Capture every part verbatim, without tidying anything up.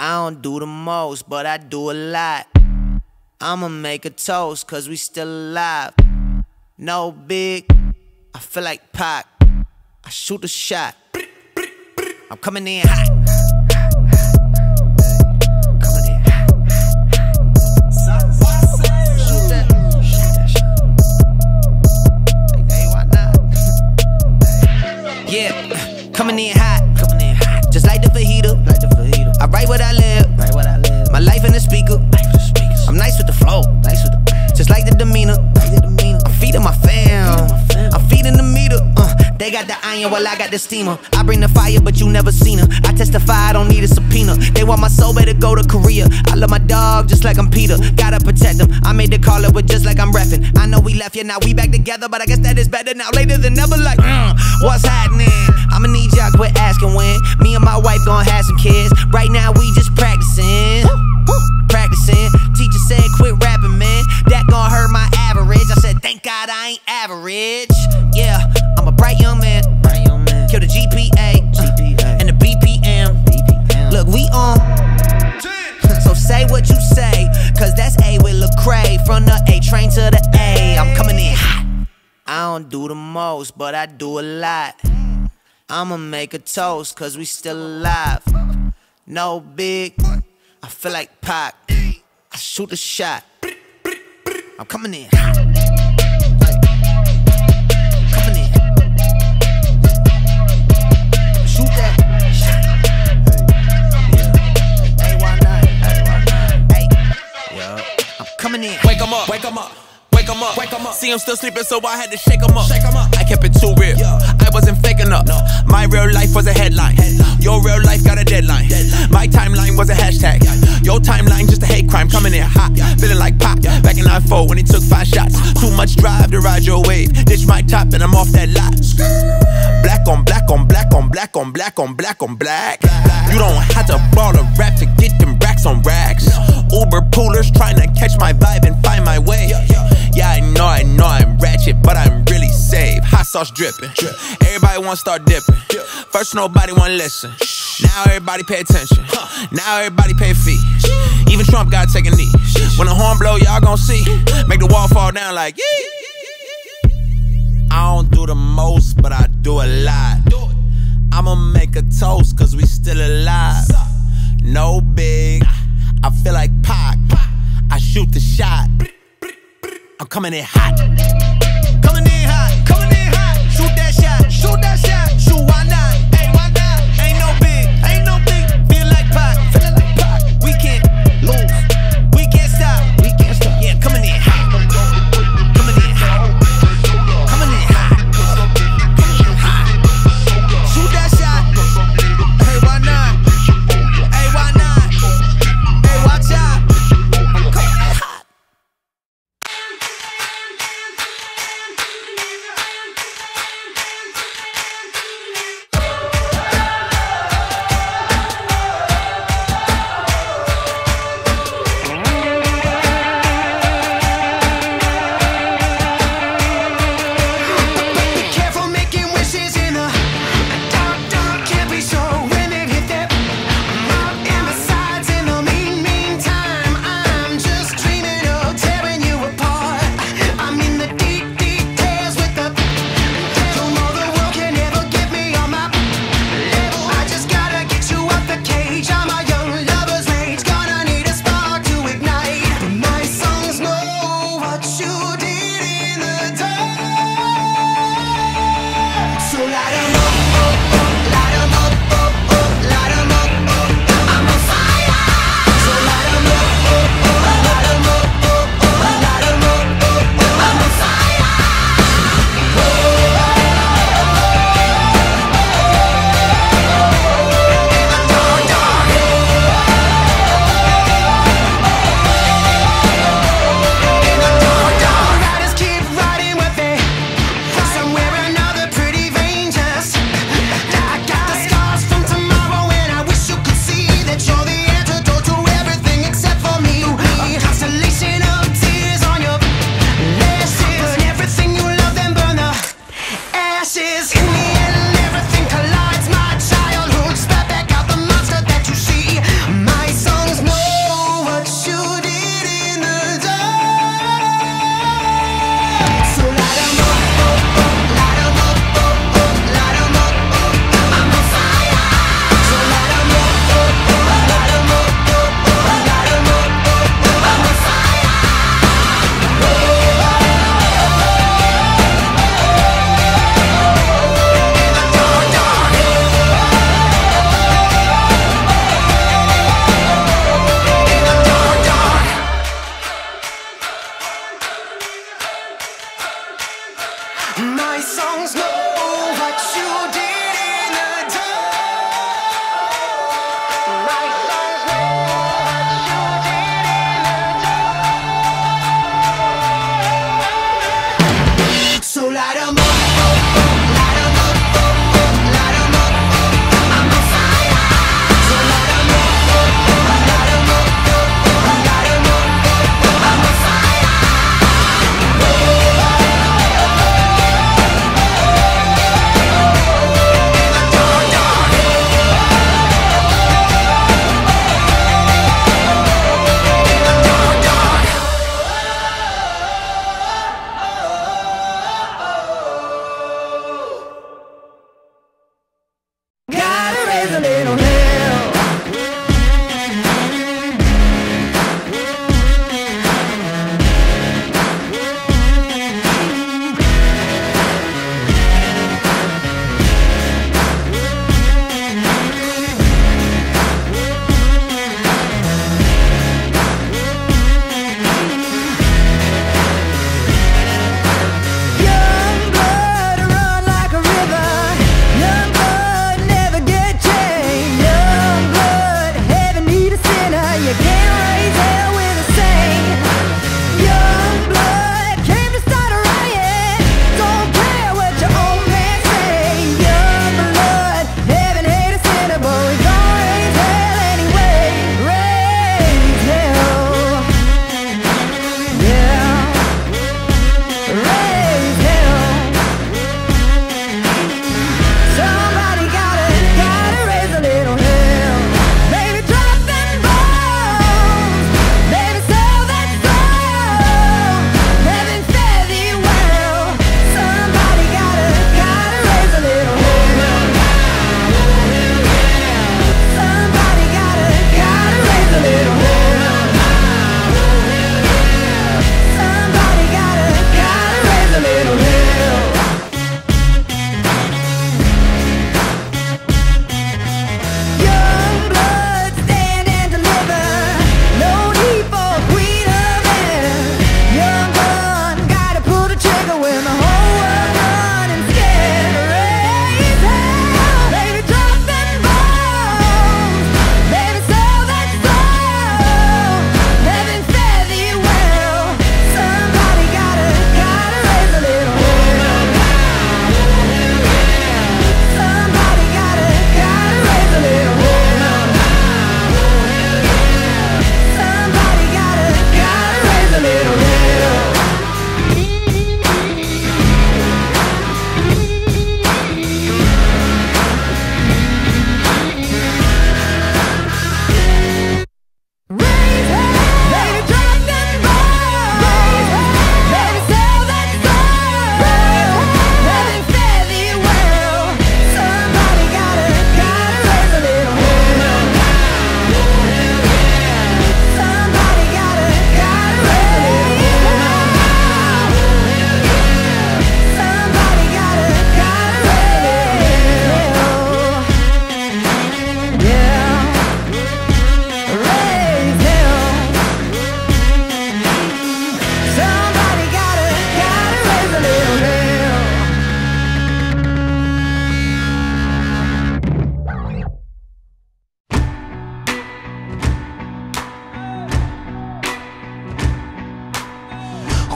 I don't do the most, but I do a lot. I'ma make a toast, cause we still alive. No big, I feel like Pac. I shoot a shot. I'm coming in hot. Coming in hot. Shoot that. Hey, why not? Yeah, coming in hot. Coming in hot. Just like the fajita. Like the fajita. I write what I live. Write what I live. My life in the speaker. I'm nice with the flow. Nice with the. Just like the demeanor. Like the demeanor. I'm feeding my fam. I'm feeding the meter. Uh, they got the iron while I got the steamer. I bring the fire, but you never seen her. I testify, I don't need a subpoena. They want my soul, better go to Korea. I love my dog just like I'm Peter. Gotta protect him. I made the call up, but just like I'm reffing. I know we left, yeah, now we back together, but I guess that is better now. Later than never, like, mm, what's happening? I'ma need y'all quit asking when. Me and my wife gon' have some kids. Right now we just practicing. Practicing. Teacher said quit rapping, man. That gon' hurt my average. I said thank God I ain't average. Yeah, I'm a bright young man. Bright young man. Kill the G P A, G P A. And the B P M. B P M. Look, we on. So say what you say, cause that's A with Lecrae. From the A train to the A. I'm coming in hot. I don't do the most, but I do a lot. I'ma make a toast, cause we still alive. No big, I feel like Pac. I shoot a shot. I'm coming in hot. Coming in. Shoot that shot. Hey, why not? Hey, yeah. I'm coming in. Wake 'em up, wake 'em up. Wake 'em up, wake 'em up. See him still sleeping, so I had to shake 'em up. Shake 'em up. I kept it too real. Yeah. I wasn't faking up. No. My real life was a headline. headline. Your real life got a deadline. deadline. My timeline was a hashtag. Yeah. Your timeline just a hate crime. Coming in hot, yeah. Feeling like Pop. Yeah. Back in nine four when he took five shots. Too much drive to ride your wave. Ditch my top and I'm off that lot. Black on black on black on black on black on black on black. black. You don't have to ball a rap to get them racks on racks. No. Uber poolers trying to catch my vibe and find my way. Yeah, yeah. Yeah, I know, I know I'm ratchet, but I'm really safe. Hot sauce dripping. Drip. Everybody wanna start dipping. Drip. First nobody wanna listen. Now everybody pay attention. Huh. Now everybody pay a fee. Even Trump gotta take a knee. When the horn blow, y'all gon' see. Make the wall fall down like yee. I don't do the most, but I do a lot. I'ma make a toast, cause we still alive. No big, I feel like Pac. I shoot the shot. I'm coming in hot. Coming in hot, coming in hot. Shoot that shot, shoot that shot. Shoot, why not? Hey, why not? Ain't no big, ain't no big. Feel like Pac, feeling like Pac. We can't lose, we can't stop, we can't stop. Yeah, coming in hot. Coming in hot. Coming in hot. Coming in hot. Shoot that shot. Hey, why not? Hey, why not? Hey, watch out. I'm coming in hot.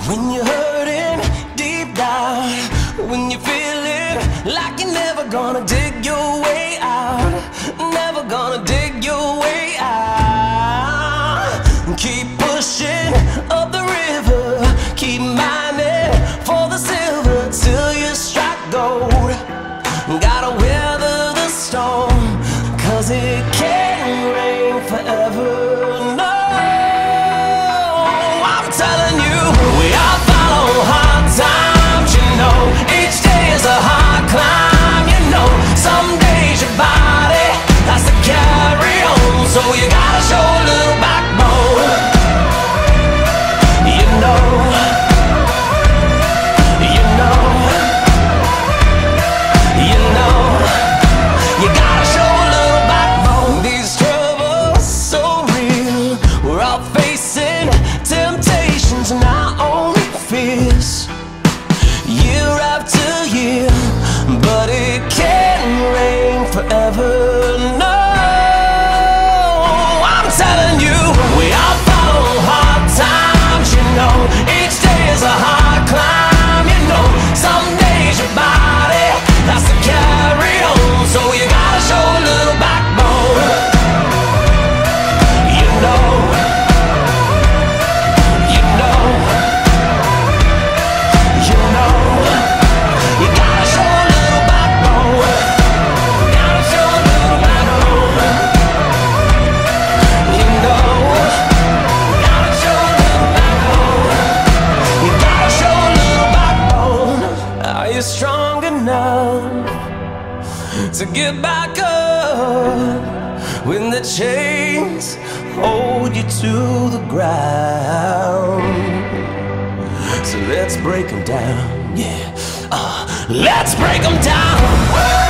When you're hurting deep down, when you're feeling like you're never gonna dig your way out, never gonna dig your way out, keep pushing up the river, keep mining for the silver till you strike gold. Gotta weather the storm, cause it can't rain forever, no. I'm telling you, we all follow hard times, you know. Each day is a hard climb, you know. Some days your body has to carry on, so you gotta show a little backbone, you know. You know, you know, you gotta show a little backbone. These troubles so real, we're all facing temptations and our own fears, year after year, but it can't rain forever, no. I'm telling you, we all follow hard times, you know. Each day is a hard climb, you know. Some days your body has to carry on, so you gotta show a little backbone, you know. You know, you know, you gotta show a little backbone, gotta show a little backbone, you know, gotta show a little backbone, you gotta show a little backbone. Are you strong enough to get back up when the chains hold you to the ground? So let's break them down, yeah, uh, let's break them down.